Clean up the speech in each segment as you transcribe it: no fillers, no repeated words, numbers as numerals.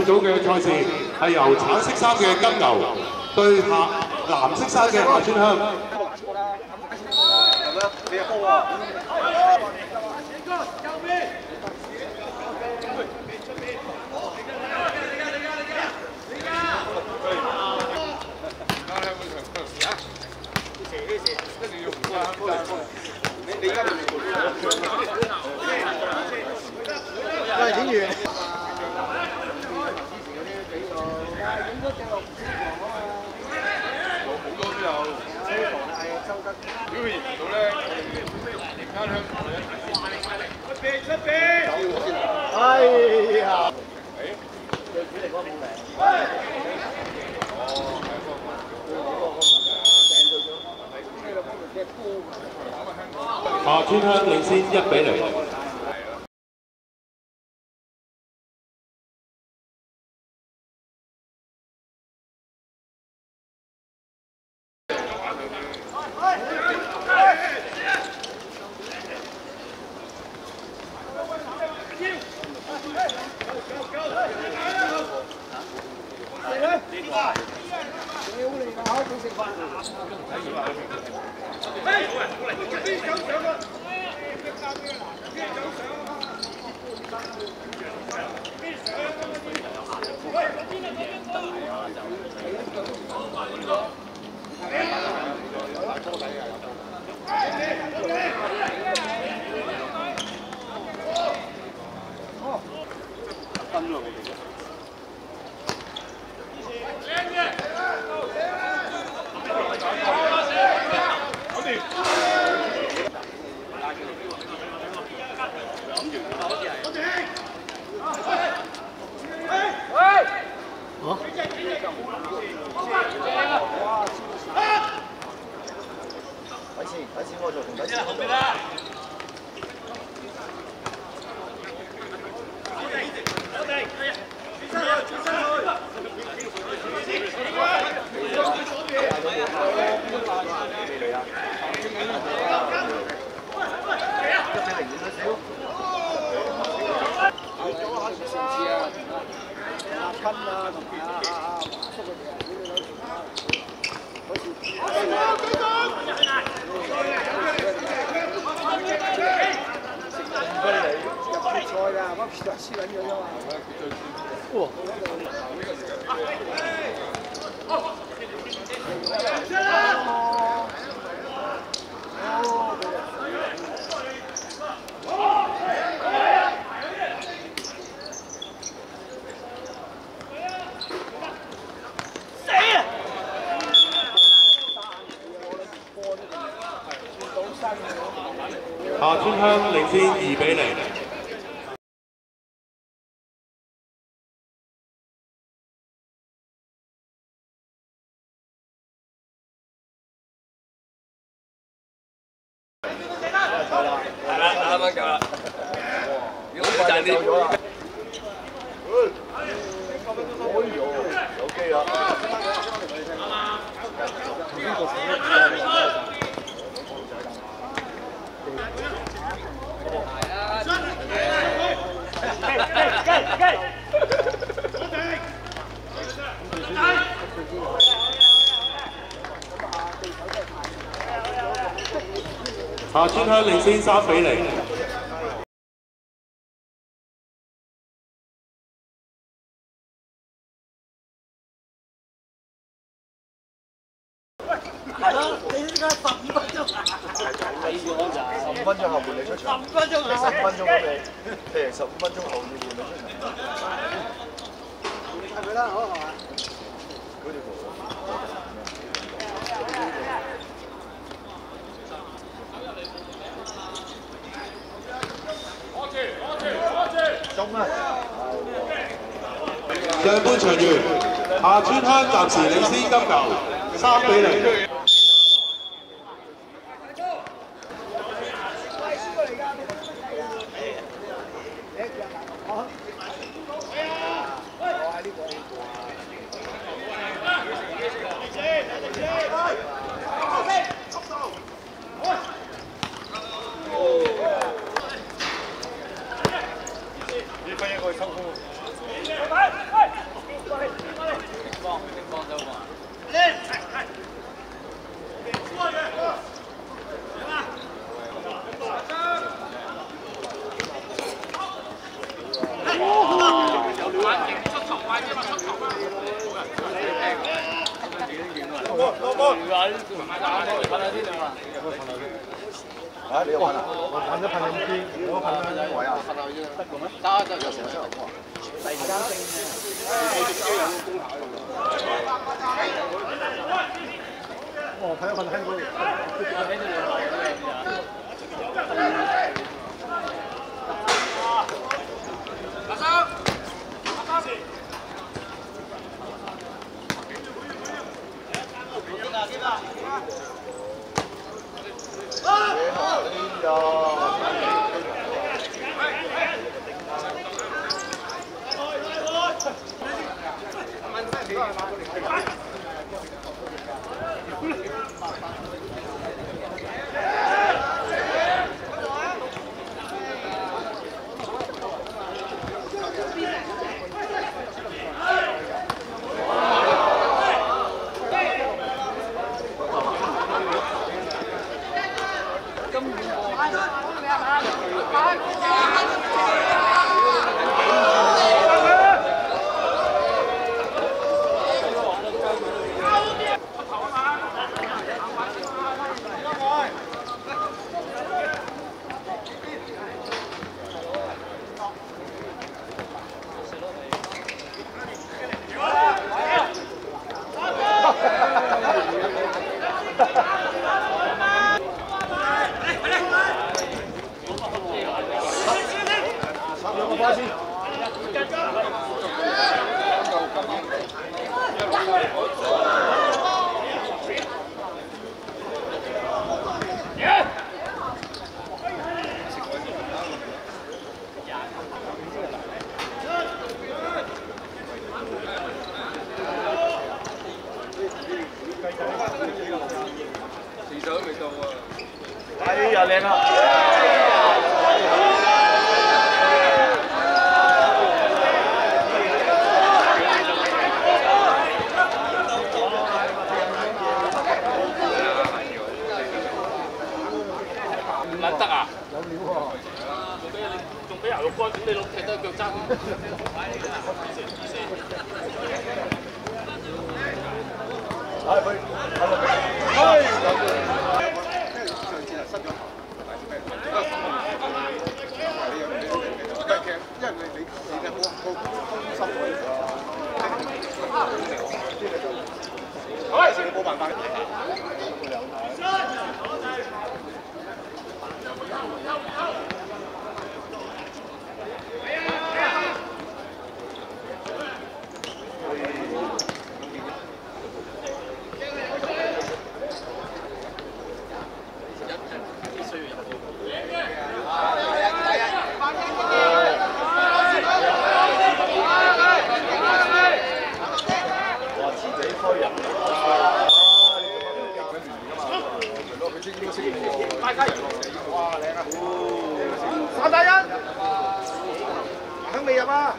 組嘅賽事係由橙色衫嘅金牛對藍色衫嘅下川香。 喂，演員。 表現唔到咧，連間香港女一出邊！ 哎呀！對主嚟講冇名。 下川香領先1-0。 睇錢我做同睇錢我做。下川香領先2-0。 係啦，啱啱夠啦。如果賺啲。 有機啦。 下川香領先3-0。 係咯，你依家15分鐘啊！睇住我咋？15分鐘後換你出場。15分鐘啊！15分鐘咁你，譬如15分鐘後要換你出場。係佢啦，好係嘛？嗰條橋。中啊！ 上半場完，下川香暫時領先金牛3-0。 呢分一個去收工。 啊，你又噴啊？我噴咗噴兩邊，我噴兩位啊？噴下啫。得嘅咩？得，有成日出嚟喎。突然間升嘅。哦，噴一噴喺嗰度。阿生。哎呀，靚啊！ 唔撚得啊！ 有料喎！ 仲俾牛肉乾，點你老踢得腳踭？ 係佢，冇辦法。3打1，肯未入啊？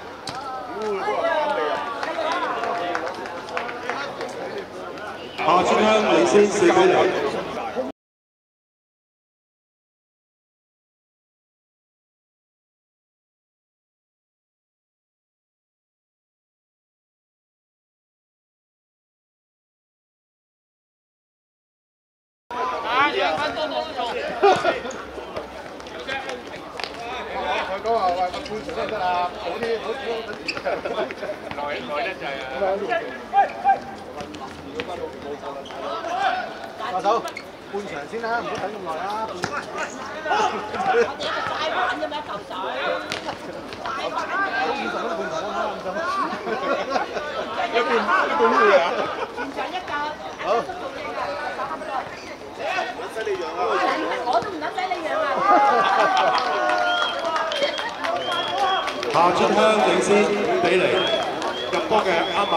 下川鄉領先4比0。 佢講話喂，個半場都得啦，好啲好耐得滯啊！ 下手半場先啦，唔好等咁耐啦。 快玩啫咩？嚿水，快玩。 50蚊半場啦，一邊會啊！ 全場一格。 好。使你養啊！ 我都唔撚使你養啊！ 下川鄉領先5比0，入波嘅啱啱。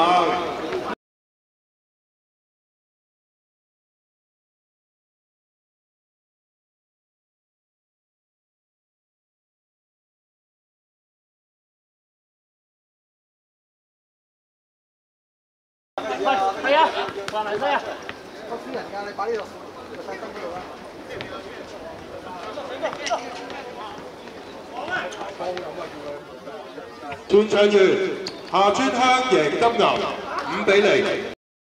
係啊，話嚟咩啊？ 個私人㗎，你擺呢度，個細燈嗰度啦。 轉場完，下川鄉贏金牛5比0。